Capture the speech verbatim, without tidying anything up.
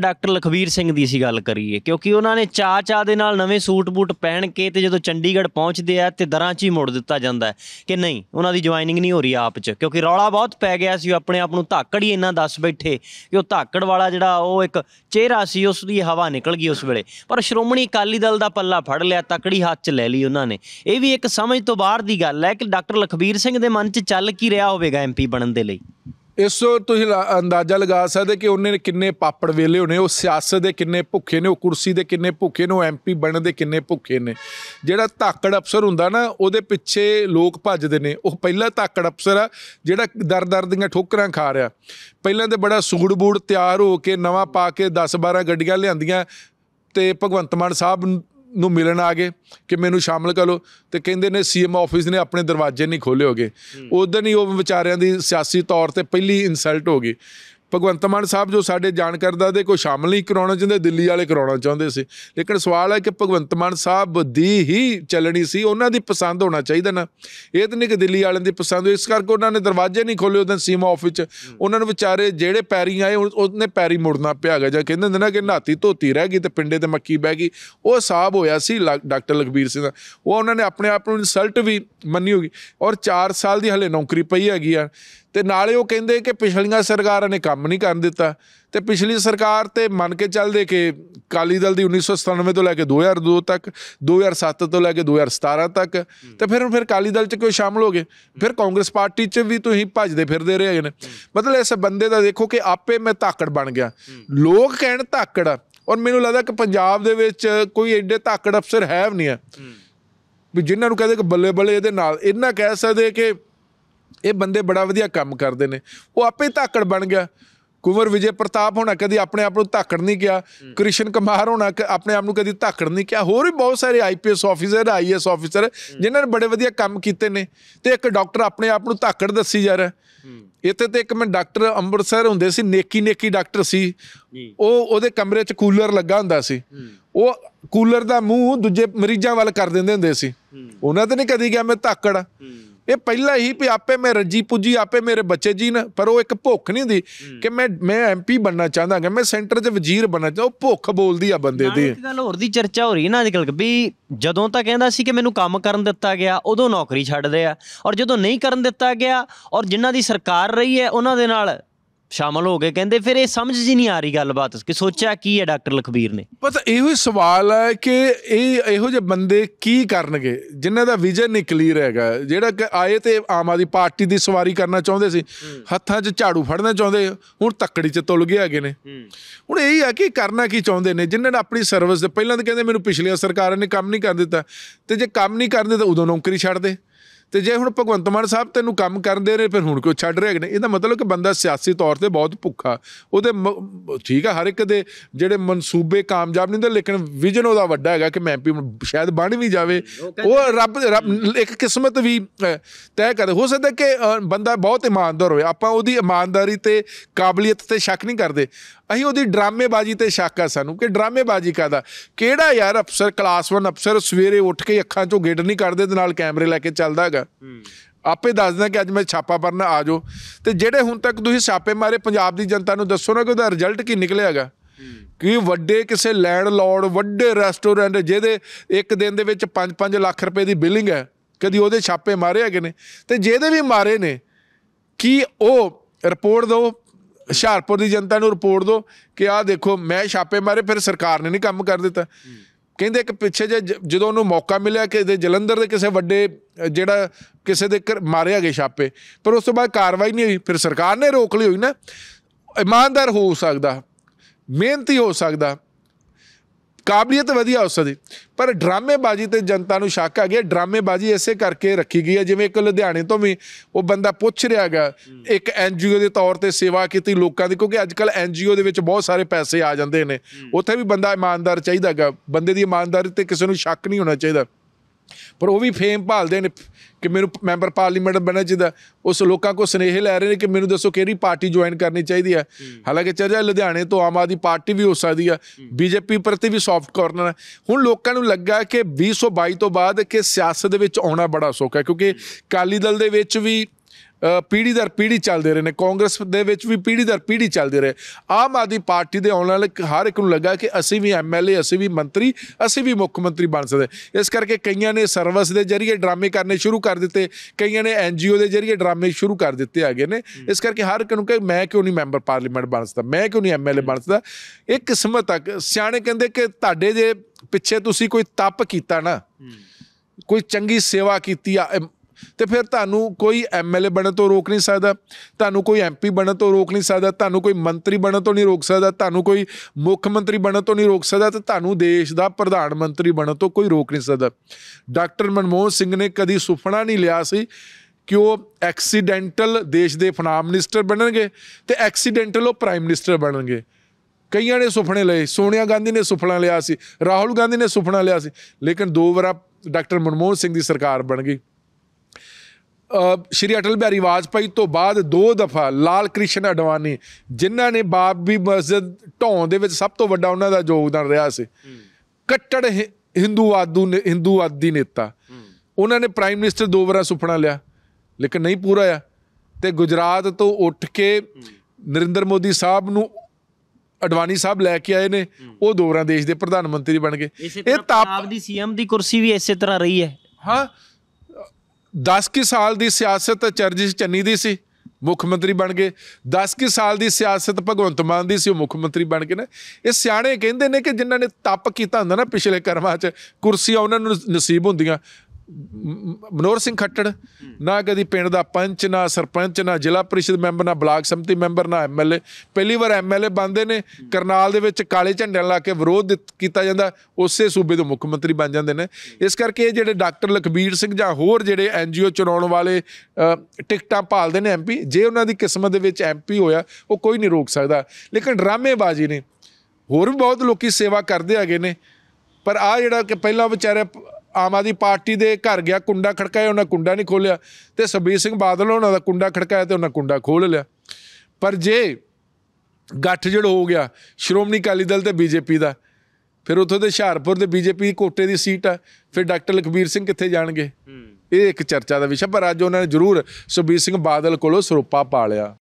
Doctor Lakhbir Singh ਦੀ ਅਸੀਂ ਗੱਲ ਕਰੀਏ ਕਿਉਂਕਿ ਉਹਨਾਂ ਨੇ ਚਾਅ ਚਾਅ ਦੇ ਨਾਲ ਨਵੇਂ ਸੂਟ ਬੂਟ ਪਹਿਨ ਕੇ ਤੇ ਜਦੋਂ ਚੰਡੀਗੜ੍ਹ ਪਹੁੰਚਦੇ ਆ ਤੇ ਦਰਾਂ 'ਚ ਹੀ ਮੋੜ ਦਿੱਤਾ ਜਾਂਦਾ ਹੈ ਕਿ ਨਹੀਂ ਉਹਨਾਂ ਦੀ ਜੁਆਇਨਿੰਗ ਨਹੀਂ ਹੋ ਰਹੀ ਆਪ 'ਚ ਕਿਉਂਕਿ ਰੌਲਾ ਬਹੁਤ ਪੈ ਗਿਆ ਸੀ। ਉਹ ਆਪਣੇ ਆਪ ਨੂੰ ਧਾਕੜ ਹੀ ਇੰਨਾ ਦੱਸ ਬੈਠੇ ਕਿ ਉਹ ਧਾਕੜ ਵਾਲਾ ਜਿਹੜਾ ਉਹ ਇੱਕ ਚਿਹਰਾ ਸੀ ਉਸ ਦੀ ਹਵਾ ਨਿਕਲ ਗਈ ਉਸ ਵੇਲੇ। ਪਰ ਸ਼੍ਰੋਮਣੀ ਅਕਾਲੀ ਦਲ ਦਾ ਪੱਲਾ ਫੜ ਲਿਆ, ਤਕੜੀ ਹੱਥ 'ਚ ਲੈ ਲਈ ਉਹਨਾਂ ਨੇ। ਇਹ ਵੀ ਇੱਕ ਸਮਝ ਤੋਂ ਬਾਹਰ ਦੀ ਗੱਲ ਹੈ ਕਿ ਡਾਕਟਰ ਲਖਬੀਰ ਸਿੰਘ ਦੇ ਮਨ 'ਚ ਚੱਲ ਕੀ ਰਿਹਾ ਹੋਵੇਗਾ ਐਮ ਪੀ ਬਣਨ ਦੇ ਲਈ। ਇਸ ਤੋਂ ਤੁਸੀਂ ਅੰਦਾਜ਼ਾ ਲਗਾ ਸਕਦੇ ਕਿ ਉਹਨੇ ਕਿੰਨੇ ਪਾਪੜ ਵੇਲੇ ਹੋਣੇ, ਉਹ ਸਿਆਸਤ ਦੇ ਕਿੰਨੇ ਭੁੱਖੇ ਨੇ, ਉਹ ਕੁਰਸੀ ਦੇ ਕਿੰਨੇ ਭੁੱਖੇ ਨੇ, ਉਹ ਐਮ ਪੀ ਬਣਨ ਦੇ ਕਿੰਨੇ ਭੁੱਖੇ ਨੇ। ਜਿਹੜਾ ਧਾਕੜ ਅਫਸਰ ਹੁੰਦਾ ਨਾ ਉਹਦੇ ਪਿੱਛੇ ਲੋਕ ਭੱਜਦੇ ਨੇ। ਉਹ ਪਹਿਲਾ ਧਾਕੜ ਅਫਸਰ ਆ ਜਿਹੜਾ ਦਰ ਦਰ ਦੀਆਂ ਠੋਕਰਾਂ ਖਾ ਰਿਹਾ। ਪਹਿਲਾਂ ਤਾਂ ਬੜਾ ਸੂੜ ਬੂੜ ਤਿਆਰ ਹੋ ਕੇ ਨਵਾਂ ਪਾ ਕੇ ਦਸ ਬਾਰਾਂ ਗੱਡੀਆਂ ਲਿਆਂਦੀਆਂ ਤੇ ਭਗਵੰਤ ਮਾਨ ਸਾਹਿਬ ਨੂੰ ਮਿਲਣ ਆ ਗਏ ਕਿ ਮੈਨੂੰ ਸ਼ਾਮਲ ਕਰੋ ਤੇ ਕਹਿੰਦੇ ਨੇ ਸੀ ਐਮ ਆਫਿਸ ਨੇ ਆਪਣੇ ਦਰਵਾਜ਼ੇ ਨਹੀਂ ਖੋਲ੍ਹੇ ਹੋਗੇ। ਉਦੋਂ ਹੀ ਉਹ ਵਿਚਾਰਿਆਂ ਦੀ ਸਿਆਸੀ ਤੌਰ 'ਤੇ ਪਹਿਲੀ ਇਨਸਲਟ ਹੋ ਗਈ। ਭਗਵੰਤ ਮਾਨ ਸਾਹਿਬ ਜੋ ਸਾਡੇ ਜਾਣਕਰਦਾ ਦੇ ਕੋਈ ਸ਼ਾਮਲ ਨਹੀਂ ਕਰਾਉਣਾ ਚਾਹੁੰਦੇ, ਦਿੱਲੀ ਵਾਲੇ ਕਰਾਉਣਾ ਚਾਹੁੰਦੇ ਸੀ। ਲੇਕਿਨ ਸਵਾਲ ਹੈ ਕਿ ਭਗਵੰਤ ਮਾਨ ਸਾਹਿਬ ਦੀ ਹੀ ਚੱਲਣੀ ਸੀ, ਉਹਨਾਂ ਦੀ ਪਸੰਦ ਹੋਣਾ ਚਾਹੀਦਾ ਨਾ। ਇਹ ਤਾਂ ਨਹੀਂ ਕਿ ਦਿੱਲੀ ਵਾਲਿਆਂ ਦੀ ਪਸੰਦ। ਇਸ ਕਰਕੇ ਉਹਨਾਂ ਨੇ ਦਰਵਾਜ਼ੇ ਨਹੀਂ ਖੋਲ੍ਹੇ ਉਦੋਂ ਸੀ ਐਮ ਆਫਿਸ 'ਚ। ਉਹਨਾਂ ਨੂੰ ਵਿਚਾਰੇ ਜਿਹੜੇ ਪੈਰੀ ਆਏ ਉਹਨੇ ਪੈਰੀ ਮੁੜਨਾ ਪਿਆ ਗਿਆ। ਜਾਂ ਕਹਿੰਦੇ ਹੁੰਦੇ ਨਾ ਕਿ ਨਹਾਤੀ ਧੋਤੀ ਰਹਿ ਗਈ ਅਤੇ ਪਿੰਡੇ 'ਤੇ ਮੱਖੀ ਬਹਿ ਗਈ, ਉਹ ਹਿਸਾਬ ਹੋਇਆ ਸੀ ਡਾਕਟਰ ਲਖਬੀਰ ਸਿੰਘ ਦਾ। ਉਹ ਉਹਨਾਂ ਨੇ ਆਪਣੇ ਆਪ ਨੂੰ ਇਨਸਲਟ ਵੀ ਮੰਨੀ ਹੋਗੀ। ਔਰ ਚਾਰ ਸਾਲ ਦੀ ਹਲੇ ਨੌਕਰੀ ਪਈ ਹੈਗੀ ਆ ਤੇ ਨਾਲੇ ਉਹ ਕਹਿੰਦੇ ਕਿ ਪਿਛਲੀਆਂ ਸਰਕਾਰਾਂ ਨੇ ਕੰਮ ਨਹੀਂ ਕਰਨ ਦਿੱਤਾ। ਤੇ ਪਿਛਲੀ ਸਰਕਾਰ ਤੇ ਮੰਨ ਕੇ ਚੱਲਦੇ ਕਿ ਅਕਾਲੀ ਦਲ ਦੀ ਉੱਨੀ ਸੌ ਸਤਾਨਵੇਂ ਤੋਂ ਲੈ ਕੇ ਦੋ ਹਜ਼ਾਰ ਦੋ ਤੱਕ, ਦੋ ਹਜ਼ਾਰ ਸੱਤ ਤੋਂ ਲੈ ਕੇ ਦੋ ਹਜ਼ਾਰ ਸਤਾਰਾਂ ਤੱਕ। ਤੇ ਫਿਰ ਫਿਰ ਅਕਾਲੀ ਦਲ 'ਚ ਕਿਉਂ ਸ਼ਾਮਲ ਹੋ ਗਏ? ਫਿਰ ਕਾਂਗਰਸ ਪਾਰਟੀ 'ਚ ਵੀ ਤੁਸੀਂ ਭੱਜਦੇ ਫਿਰਦੇ ਰਹੇ ਨੇ। ਮਤਲਬ ਇਸ ਬੰਦੇ ਦਾ ਦੇਖੋ ਕਿ ਆਪੇ ਮੈਂ ਧਾਕੜ ਬਣ ਗਿਆ। ਲੋਕ ਕਹਿਣ ਧਾਕੜ ਆ, ਔਰ ਮੈਨੂੰ ਲੱਗਦਾ ਕਿ ਪੰਜਾਬ ਦੇ ਵਿੱਚ ਕੋਈ ਐਡੇ ਧਾਕੜ ਅਫਸਰ ਹੈ ਵੀ ਨਹੀਂ ਆ ਵੀ ਜਿਹਨਾਂ ਨੂੰ ਕਹਦੇ ਕਿ ਬੱਲੇ ਬੱਲੇ ਇਹਦੇ ਨਾਲ। ਇਹਨਾਂ ਕਹਿ ਸਕਦੇ ਕਿ ਇਹ ਬੰਦੇ ਬੜਾ ਵਧੀਆ ਕੰਮ ਕਰਦੇ ਨੇ। ਉਹ ਆਪੇ ਧਾਕੜ ਬਣ ਗਿਆ। ਕੁੰਵਰ ਵਿਜੇ ਪ੍ਰਤਾਪ ਹੋਣਾ ਕਦੀ ਆਪਣੇ ਆਪ ਨੂੰ ਧਾਕੜ ਨਹੀਂ ਕਿਹਾ। ਕ੍ਰਿਸ਼ਨ ਕੁਮਾਰ ਹੋਣਾ ਆਪਣੇ ਆਪ ਨੂੰ ਕਦੀ ਧਾਕੜ ਨਹੀਂ ਕਿਹਾ। ਹੋਰ ਵੀ ਬਹੁਤ ਸਾਰੇ I P S officer, I A S officer ਜਿਨ੍ਹਾਂ ਨੇ ਬੜੇ ਵਧੀਆ ਕੰਮ ਕੀਤੇ ਨੇ। ਤੇ ਇੱਕ ਡਾਕਟਰ ਆਪਣੇ ਆਪ ਨੂੰ ਧਾਕੜ ਦੱਸੀ ਜਾ ਰਿਹਾ। ਇੱਥੇ ਤੇ ਇੱਕ ਮੈਂ ਡਾਕਟਰ ਅੰਮ੍ਰਿਤਸਰ ਹੁੰਦੇ ਸੀ, ਨੇਕੀ ਨੇਕੀ ਡਾਕਟਰ ਸੀ। ਉਹ ਉਹਦੇ ਕਮਰੇ 'ਚ ਕੂਲਰ ਲੱਗਾ ਹੁੰਦਾ ਸੀ। ਉਹ ਕੂਲਰ ਦਾ ਮੂੰਹ ਦੂਜੇ ਮਰੀਜ਼ਾਂ ਵੱਲ ਕਰ ਦਿੰਦੇ ਹੁੰਦੇ ਸੀ। ਉਹਨਾਂ ਤੇ ਨਹੀਂ ਕਦੀ ਕਿਹਾ ਮੈਂ ਧਾਕੜ ਆ। ਇਹ ਪਹਿਲਾਂ ਹੀ ਵੀ ਆਪੇ ਮੈਂ ਰੱਜੀ ਪੁੱਜੀ, ਆਪੇ ਮੇਰੇ ਬੱਚੇ ਜੀ ਨਾ। ਪਰ ਉਹ ਇੱਕ ਭੁੱਖ ਨਹੀਂ ਹੁੰਦੀ ਕਿ ਮੈਂ ਮੈਂ ਐਮ ਪੀ ਬਣਨਾ ਚਾਹੁੰਦਾ ਗਾ, ਮੈਂ ਸੈਂਟਰ 'ਚ ਵਜ਼ੀਰ ਬਣਨਾ ਚਾਹੁੰਦਾ। ਉਹ ਭੁੱਖ ਬੋਲਦੀ ਆ ਬੰਦੇ ਦੀ। ਇੱਕ ਗੱਲ ਹੋਰ ਦੀ ਚਰਚਾ ਹੋ ਰਹੀ ਨਾ ਅੱਜ ਕੱਲ੍ਹ ਵੀ ਜਦੋਂ ਤਾਂ ਕਹਿੰਦਾ ਸੀ ਕਿ ਮੈਨੂੰ ਕੰਮ ਕਰਨ ਦਿੱਤਾ ਗਿਆ ਉਦੋਂ ਨੌਕਰੀ ਛੱਡਦੇ ਆ, ਔਰ ਜਦੋਂ ਨਹੀਂ ਕਰਨ ਦਿੱਤਾ ਗਿਆ ਔਰ ਜਿਨ੍ਹਾਂ ਦੀ ਸਰਕਾਰ ਰਹੀ ਹੈ ਉਹਨਾਂ ਦੇ ਨਾਲ ਸ਼ਾਮਲ ਹੋ ਗਏ ਕਹਿੰਦੇ। ਫਿਰ ਇਹ ਸਮਝ ਜੀ ਨਹੀਂ ਆ ਰਹੀ ਗੱਲਬਾਤ ਕਿ ਸੋਚਿਆ ਕੀ ਹੈ ਡਾਕਟਰ ਲਖਬੀਰ ਨੇ। ਪਤਾ ਇਹੋ ਹੀ ਸਵਾਲ ਹੈ ਕਿ ਇਹ ਇਹੋ ਜਿਹੇ ਬੰਦੇ ਕੀ ਕਰਨਗੇ ਜਿਨ੍ਹਾਂ ਦਾ ਵਿਜ਼ਨ ਨਹੀਂ ਕਲੀਅਰ ਹੈਗਾ। ਜਿਹੜਾ ਕਿ ਆਏ ਤੇ ਆਮ ਆਦਮੀ ਪਾਰਟੀ ਦੀ ਸਵਾਰੀ ਕਰਨਾ ਚਾਹੁੰਦੇ ਸੀ, ਹੱਥਾਂ 'ਚ ਝਾੜੂ ਫੜਨਾ ਚਾਹੁੰਦੇ, ਹੁਣ ਤੱਕੜੀ 'ਚ ਤੁਲ ਗਏ ਹੈਗੇ ਨੇ। ਹੁਣ ਇਹੀ ਆ ਕਿ ਕਰਨਾ ਕੀ ਚਾਹੁੰਦੇ ਨੇ ਜਿਨ੍ਹਾਂ ਨੇ ਆਪਣੀ ਸਰਵਿਸ ਦੇ ਪਹਿਲਾਂ ਤਾਂ ਕਹਿੰਦੇ ਮੈਨੂੰ ਪਿਛਲੀਆਂ ਸਰਕਾਰਾਂ ਨੇ ਕੰਮ ਨਹੀਂ ਕਰਨ ਦਿੱਤਾ, ਤੇ ਜੇ ਕੰਮ ਨਹੀਂ ਕਰਨ ਦਿੱਤਾ ਉਦੋਂ ਨੌਕਰੀ ਛੱਡ ਦੇ। ਤੇ ਜੇ ਹੁਣ ਭਗਵੰਤ ਮਾਨ ਸਾਹਿਬ ਤੈਨੂੰ ਕੰਮ ਕਰਨ ਦੇ ਰਹੇ ਫਿਰ ਹੁਣ ਕਿਉਂ ਛੱਡ ਰਹੇ ਨੇ? ਇਹਦਾ ਮਤਲਬ ਕਿ ਬੰਦਾ ਸਿਆਸੀ ਤੌਰ 'ਤੇ ਬਹੁਤ ਭੁੱਖਾ। ਉਹਦੇ ਠੀਕ ਆ ਹਰ ਇੱਕ ਦੇ ਜਿਹੜੇ ਮਨਸੂਬੇ ਕਾਮਯਾਬ ਨਹੀਂ ਹੁੰਦੇ, ਲੇਕਿਨ ਵਿਜ਼ਨ ਉਹਦਾ ਵੱਡਾ ਹੈਗਾ ਕਿ ਮੈਂ ਐਮ ਪੀ ਸ਼ਾਇਦ ਬਣ ਵੀ ਜਾਵੇ। ਉਹ ਰੱਬ ਰੱਬ ਇੱਕ ਕਿਸਮਤ ਵੀ ਤੈਅ ਕਰੇ। ਹੋ ਸਕਦਾ ਕਿ ਬੰਦਾ ਬਹੁਤ ਇਮਾਨਦਾਰ ਹੋਵੇ। ਆਪਾਂ ਉਹਦੀ ਇਮਾਨਦਾਰੀ ਅਤੇ ਕਾਬਲੀਅਤ 'ਤੇ ਸ਼ੱਕ ਨਹੀਂ ਕਰਦੇ। ਅਸੀਂ ਉਹਦੀ ਡਰਾਮੇਬਾਜ਼ੀ 'ਤੇ ਸ਼ੱਕ ਆ ਸਾਨੂੰ ਕਿ ਡਰਾਮੇਬਾਜ਼ੀ ਕਾਹਦਾ? ਕਿਹੜਾ ਯਾਰ ਅਫਸਰ ਕਲਾਸ ਵਨ ਅਫਸਰ ਸਵੇਰੇ ਉੱਠ ਕੇ ਅੱਖਾਂ 'ਚੋਂ ਗਿੱਟ ਨਹੀਂ ਕੱਢਦੇ ਤੇ ਨਾਲ ਕੈਮਰੇ ਲੈ ਕੇ ਚੱਲਦਾ ਹੈਗਾ। ਆਪੇ ਦੱਸਦਾ ਕਿ ਅੱਜ ਮੈਂ ਛਾਪਾ ਭਰਨਾ ਆ ਜਾਓ। ਤੇ ਜਿਹੜੇ ਹੁਣ ਤੱਕ ਤੁਸੀਂ ਛਾਪੇ ਮਾਰੇ ਪੰਜਾਬ ਦੀ ਜਨਤਾ ਨੂੰ ਦੱਸੋ ਨਾ ਕਿ ਉਹਦਾ ਰਿਜ਼ਲਟ ਕੀ ਨਿਕਲਿਆ ਹੈਗਾ। ਕਿ ਵੱਡੇ ਕਿਸੇ ਲੈਂਡ ਲੋਰਡ, ਵੱਡੇ ਰੈਸਟੋਰੈਂਟ ਜਿਹਦੇ ਇੱਕ ਦਿਨ ਦੇ ਵਿੱਚ ਪੰਜ ਪੰਜ ਲੱਖ ਰੁਪਏ ਦੀ ਬਿਲਿੰਗ ਹੈ, ਕਦੀ ਉਹਦੇ ਛਾਪੇ ਮਾਰੇ ਹੈਗੇ ਨੇ? ਤੇ ਜਿਹਦੇ ਵੀ ਮਾਰੇ ਨੇ ਕੀ ਉਹ ਰਿਪੋਰਟ ਦਿਓ, ਹੁਸ਼ਿਆਰਪੁਰ ਦੀ ਜਨਤਾ ਨੂੰ ਰਿਪੋਰਟ ਦਿਓ ਕਿ ਆਹ ਦੇਖੋ ਮੈਂ ਛਾਪੇ ਮਾਰੇ, ਫਿਰ ਸਰਕਾਰ ਨੇ ਨਹੀਂ ਕੰਮ ਕਰ ਦਿੱਤਾ। ਕਹਿੰਦੇ ਕਿ ਪਿੱਛੇ ਜੇ ਜਦੋਂ ਉਹਨੂੰ ਮੌਕਾ ਮਿਲਿਆ ਕਿ ਜਲੰਧਰ ਦੇ ਕਿਸੇ ਵੱਡੇ ਜਿਹੜਾ ਕਿਸੇ ਦੇ ਮਾਰੇ ਹੈਗੇ ਛਾਪੇ, ਪਰ ਉਸ ਤੋਂ ਬਾਅਦ ਕਾਰਵਾਈ ਨਹੀਂ ਹੋਈ, ਫਿਰ ਸਰਕਾਰ ਨੇ ਰੋਕ ਲਈ ਹੋਈ ਨਾ। ਇਮਾਨਦਾਰ ਹੋ ਸਕਦਾ, ਮਿਹਨਤੀ ਹੋ ਸਕਦਾ, ਕਾਬਲੀਅਤ ਵਧੀਆ ਹੋ ਸਕਦੀ, ਪਰ ਡਰਾਮੇਬਾਜ਼ੀ 'ਤੇ ਜਨਤਾ ਨੂੰ ਸ਼ੱਕ ਆ ਗਿਆ। ਡਰਾਮੇਬਾਜ਼ੀ ਇਸੇ ਕਰਕੇ ਰੱਖੀ ਗਈ ਹੈ ਜਿਵੇਂ ਇੱਕ ਲੁਧਿਆਣੇ ਤੋਂ ਵੀ ਉਹ ਬੰਦਾ ਪੁੱਛ ਰਿਹਾ ਗਾ, ਇੱਕ ਐਨ ਜੀ ਓ ਦੇ ਤੌਰ 'ਤੇ ਸੇਵਾ ਕੀਤੀ ਲੋਕਾਂ ਦੀ, ਕਿਉਂਕਿ ਅੱਜ ਕੱਲ੍ਹ ਐਨ ਜੀ ਓ ਦੇ ਵਿੱਚ ਬਹੁਤ ਸਾਰੇ ਪੈਸੇ ਆ ਜਾਂਦੇ ਨੇ। ਉੱਥੇ ਵੀ ਬੰਦਾ ਇਮਾਨਦਾਰ ਚਾਹੀਦਾ ਗਾ। ਬੰਦੇ ਦੀ ਇਮਾਨਦਾਰੀ 'ਤੇ ਕਿਸੇ ਨੂੰ ਸ਼ੱਕ ਨਹੀਂ ਹੋਣਾ ਚਾਹੀਦਾ। ਪਰ ਉਹ ਵੀ ਫੇਮ ਭਾਲਦੇ ਨੇ ਕਿ ਮੈਨੂੰ ਮੈਂਬਰ ਪਾਰਲੀਮੈਂਟ ਬਣਨਾ ਚਾਹੀਦਾ। ਉਸ ਲੋਕਾਂ ਕੋਲ ਸੁਨੇਹੇ ਲੈ ਰਹੇ ਨੇ ਕਿ ਮੈਨੂੰ ਦੱਸੋ ਕਿਹੜੀ ਪਾਰਟੀ ਜੁਆਇਨ ਕਰਨੀ ਚਾਹੀਦੀ ਹੈ। ਹਾਲਾਂਕਿ ਚਰਚਾ ਲੁਧਿਆਣੇ ਤੋਂ ਆਮ ਆਦਮੀ ਪਾਰਟੀ ਵੀ ਹੋ ਸਕਦੀ ਆ, ਬੀਜੇਪੀ ਪ੍ਰਤੀ ਵੀ ਸੌਫਟ ਕਾਰਨਰ ਹੈ। ਹੁਣ ਲੋਕਾਂ ਨੂੰ ਲੱਗਾ ਕਿ ਵੀਹ ਸੌ ਬਾਈ ਤੋਂ ਬਾਅਦ ਕਿ ਸਿਆਸਤ ਦੇ ਵਿੱਚ ਆਉਣਾ ਬੜਾ ਸੌਖਾ ਹੈ, ਕਿਉਂਕਿ ਅਕਾਲੀ ਦਲ ਦੇ ਵਿੱਚ ਵੀ ਪੀੜ੍ਹੀ ਦਰ ਪੀੜ੍ਹੀ ਚੱਲਦੇ ਰਹੇ ਨੇ। ਕਾਂਗਰਸ ਦੇ ਵਿੱਚ ਵੀ ਪੀੜ੍ਹੀ ਦਰ ਪੀੜ੍ਹੀ ਚੱਲਦੇ ਰਹੇ। ਆਮ ਆਦਮੀ ਪਾਰਟੀ ਦੇ ਆਉਣ ਵਾਲੇ ਹਰ ਇੱਕ ਨੂੰ ਲੱਗਾ ਕਿ ਅਸੀਂ ਵੀ ਐਮ ਐਲ ਏ, ਅਸੀਂ ਵੀ ਮੰਤਰੀ, ਅਸੀਂ ਵੀ ਮੁੱਖ ਮੰਤਰੀ ਬਣ ਸਕਦੇ। ਇਸ ਕਰਕੇ ਕਈਆਂ ਨੇ ਸਰਵਿਸ ਦੇ ਜ਼ਰੀਏ ਡਰਾਮੇ ਕਰਨੇ ਸ਼ੁਰੂ ਕਰ ਦਿੱਤੇ, ਕਈਆਂ ਨੇ ਐਨ ਜੀ ਓ ਦੇ ਜ਼ਰੀਏ ਡਰਾਮੇ ਸ਼ੁਰੂ ਕਰ ਦਿੱਤੇ ਹੈਗੇ ਨੇ। ਇਸ ਕਰਕੇ ਹਰ ਇੱਕ ਨੂੰ ਕਿ ਮੈਂ ਕਿਉਂ ਨਹੀਂ ਮੈਂਬਰ ਪਾਰਲੀਮੈਂਟ ਬਣ ਸਕਦਾ, ਮੈਂ ਕਿਉਂ ਨਹੀਂ ਐਮ ਐਲ ਏ ਬਣ ਸਕਦਾ। ਇੱਕ ਕਿਸਮਤ ਤੱਕ ਸਿਆਣੇ ਕਹਿੰਦੇ ਕਿ ਤੁਹਾਡੇ ਜੇ ਪਿੱਛੇ ਤੁਸੀਂ ਕੋਈ ਤਪ ਕੀਤਾ ਨਾ, ਕੋਈ ਚੰਗੀ ਸੇਵਾ ਕੀਤੀ ਆ, ਤੇ ਫਿਰ ਤੁਹਾਨੂੰ ਕੋਈ ਐਮ ਐਲ ਏ ਬਣਨ ਤੋਂ ਰੋਕ ਨਹੀਂ ਸਕਦਾ, ਤੁਹਾਨੂੰ ਕੋਈ ਐਮ ਪੀ ਬਣਨ ਤੋਂ ਰੋਕ ਨਹੀਂ ਸਕਦਾ, ਤੁਹਾਨੂੰ ਕੋਈ ਮੰਤਰੀ ਬਣਨ ਤੋਂ ਨਹੀਂ ਰੋਕ ਸਕਦਾ, ਤੁਹਾਨੂੰ ਕੋਈ ਮੁੱਖ ਮੰਤਰੀ ਬਣਨ ਤੋਂ ਨਹੀਂ ਰੋਕ ਸਕਦਾ, ਤੇ ਤੁਹਾਨੂੰ ਦੇਸ਼ ਦਾ ਪ੍ਰਧਾਨ ਮੰਤਰੀ ਬਣਨ ਤੋਂ ਕੋਈ ਰੋਕ ਨਹੀਂ ਸਕਦਾ। ਡਾਕਟਰ ਮਨਮੋਹਨ ਸਿੰਘ ਨੇ ਕਦੀ ਸੁਪਨਾ ਨਹੀਂ ਲਿਆ ਸੀ ਕਿ ਉਹ ਐਕਸੀਡੈਂਟਲ ਦੇਸ਼ ਦੇ ਫਨਾਮ ਮਿਨਿਸਟਰ ਬਣਨਗੇ ਤੇ ਐਕਸੀਡੈਂਟਲ ਉਹ ਪ੍ਰਾਈਮ ਮਿਨਿਸਟਰ ਬਣਨਗੇ। ਕਈਆਂ ਨੇ ਸੁਪਨੇ ਲਏ, ਸੋਨੀਆ ਗਾਂਧੀ ਨੇ ਸੁਪਨਾ ਲਿਆ ਸੀ, ਰਾਹੁਲ ਗਾਂਧੀ ਨੇ ਸੁਪਨਾ ਲਿਆ ਸੀ, ਲੇਕਿਨ ਦੋ ਵਾਰ ਡਾਕਟਰ ਮਨਮੋਹਨ ਸਿੰਘ ਦੀ ਸਰਕਾਰ ਬਣ ਗਈ। ਸ਼੍ਰੀ ਅਟਲ ਬਿਹਾਰੀ ਵਾਜਪਾਈ ਤੋਂ ਬਾਅਦ ਦੋ ਦਫਾ ਲਾਲ ਕ੍ਰਿਸ਼ਨ ਅਡਵਾਨੀ, ਜਿਨ੍ਹਾਂ ਨੇ ਬਾਬਰੀ ਮਸਜਿਦ ਢਾਉਣ ਦੇ ਵਿੱਚ ਸਭ ਤੋਂ ਵੱਡਾ ਉਹਨਾਂ ਦਾ ਯੋਗਦਾਨ ਰਿਹਾ ਸੀ, ਕੱਟੜ ਹਿੰਦੂਵਾਦੂ ਨੇ ਹਿੰਦੂਵਾਦੀ ਨੇਤਾ, ਉਹਨਾਂ ਨੇ ਪ੍ਰਾਈਮ ਮਿਨਿਸਟਰ ਦੋ ਵਾਰ ਸੁਪਨਾ ਲਿਆ ਲੇਕਿਨ ਨਹੀਂ ਪੂਰਾ ਆ। ਤੇ ਗੁਜਰਾਤ ਤੋਂ ਉੱਠ ਕੇ ਨਰਿੰਦਰ ਮੋਦੀ ਸਾਹਿਬ ਨੂੰ ਅਡਵਾਨੀ ਸਾਹਿਬ ਲੈ ਕੇ ਆਏ ਨੇ, ਉਹ ਦੋ ਵਾਰ ਦੇਸ਼ ਦੇ ਪ੍ਰਧਾਨ ਮੰਤਰੀ ਬਣ ਗਏ। ਇਹ ਪੰਜਾਬ ਦੀ ਸੀ ਐਮ ਦੀ ਕੁਰਸੀ ਵੀ ਇਸੇ ਤਰ੍ਹਾਂ ਰਹੀ ਹੈ। ਹਾਂ, ਦਸ ਕੁ ਸਾਲ ਦੀ ਸਿਆਸਤ ਚਰਨਜੀਤ ਚੰਨੀ ਦੀ ਸੀ, ਮੁੱਖ ਮੰਤਰੀ ਬਣ ਗਏ। ਦਸ ਕੁ ਸਾਲ ਦੀ ਸਿਆਸਤ ਭਗਵੰਤ ਮਾਨ ਦੀ ਸੀ, ਉਹ ਮੁੱਖ ਮੰਤਰੀ ਬਣ ਗਏ ਨੇ। ਇਹ ਸਿਆਣੇ ਕਹਿੰਦੇ ਨੇ ਕਿ ਜਿਨ੍ਹਾਂ ਨੇ ਤਪ ਕੀਤਾ ਹੁੰਦਾ ਨਾ ਪਿਛਲੇ ਕਰਮਾਂ 'ਚ, ਕੁਰਸੀਆਂ ਉਹਨਾਂ ਨੂੰ ਨਸੀਬ ਹੁੰਦੀਆਂ। ਮਨੋਹਰ ਸਿੰਘ ਖੱਟੜ ਨਾ ਕਦੀ ਪਿੰਡ ਦਾ ਪੰਚ, ਨਾ ਸਰਪੰਚ, ਨਾ ਜ਼ਿਲ੍ਹਾ ਪ੍ਰੀਸ਼ਦ ਮੈਂਬਰ, ਨਾ ਬਲਾਕ ਸੰਮਤੀ ਮੈਂਬਰ, ਨਾ ਐਮ ਐਲ ਏ। ਪਹਿਲੀ ਵਾਰ ਐਮ ਐਲ ਏ ਬਣਦੇ ਨੇ, ਕਰਨਾਲ ਦੇ ਵਿੱਚ ਕਾਲੇ ਝੰਡੇ ਲਾ ਕੇ ਵਿਰੋਧ ਕੀਤਾ ਜਾਂਦਾ, ਉਸੇ ਸੂਬੇ ਤੋਂ ਮੁੱਖ ਮੰਤਰੀ ਬਣ ਜਾਂਦੇ ਨੇ। ਇਸ ਕਰਕੇ ਇਹ ਜਿਹੜੇ ਡਾਕਟਰ ਲਖਬੀਰ ਸਿੰਘ ਜਾਂ ਹੋਰ ਜਿਹੜੇ ਐਨ ਜੀ ਓ ਚੁਣਾਉਣ ਵਾਲੇ ਟਿਕਟਾਂ ਭਾਲਦੇ ਨੇ ਐਮ ਪੀ, ਜੇ ਉਹਨਾਂ ਦੀ ਕਿਸਮਤ ਦੇ ਵਿੱਚ ਐਮ ਪੀ ਹੋਇਆ, ਉਹ ਕੋਈ ਨਹੀਂ ਰੋਕ ਸਕਦਾ। ਲੇਕਿਨ ਡਰਾਮੇਬਾਜ਼ੀ ਨੇ, ਹੋਰ ਵੀ ਬਹੁਤ ਲੋਕੀ ਸੇਵਾ ਕਰਦੇ ਹੈਗੇ ਨੇ, ਪਰ ਆਹ ਜਿਹੜਾ ਕਿ ਪਹਿਲਾਂ ਵਿਚਾਰੇ ਆਮ ਆਦਮੀ ਪਾਰਟੀ ਦੇ ਘਰ ਗਿਆ, ਕੁੰਡਾ ਖੜਕਾਇਆ, ਉਹਨਾਂ ਕੁੰਡਾ ਨਹੀਂ ਖੋਲ੍ਹਿਆ, ਤੇ ਸੁਖਬੀਰ ਸਿੰਘ ਬਾਦਲ ਉਹਨਾਂ ਦਾ ਕੁੰਡਾ ਖੜਕਾਇਆ ਤੇ ਉਹਨਾਂ ਕੁੰਡਾ ਖੋਲ੍ਹ ਲਿਆ। ਪਰ ਜੇ ਗੱਠਜੋੜ ਹੋ ਗਿਆ ਸ਼੍ਰੋਮਣੀ ਅਕਾਲੀ ਦਲ ਤੇ ਬੀ ਜੇ ਪੀ ਦਾ, ਫਿਰ ਉੱਥੋਂ ਦੇ ਹੁਸ਼ਿਆਰਪੁਰ ਦੇ ਬੀ ਜੇ ਪੀ ਕੋਟੇ ਦੀ ਸੀਟ ਆ, ਫਿਰ ਡਾਕਟਰ ਲਖਬੀਰ ਸਿੰਘ ਕਿੱਥੇ ਜਾਣਗੇ? ਇਹ ਇੱਕ ਚਰਚਾ ਦਾ ਵਿਸ਼ਾ। ਪਰ ਅੱਜ ਉਹਨਾਂ ਨੇ ਜ਼ਰੂਰ ਸੁਖਬੀਰ ਸਿੰਘ ਬਾਦਲ ਕੋਲੋਂ ਸਰੋਪਾ ਪਾ ਲਿਆ।